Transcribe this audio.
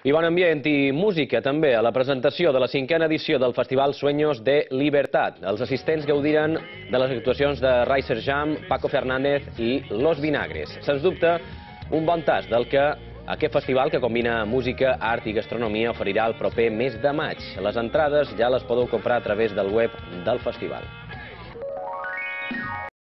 I bon ambient i música també a la presentació de la 5a edició del Festival Sueños de Libertad. Els assistents gaudiren de les actuacions de Riser Jam, Paco Fernández i Los Vinagres. Sens dubte, un bon tast del que aquest festival, que combina música, art i gastronomia, oferirà el proper mes de maig. Les entrades ja les podeu comprar a través del web del festival.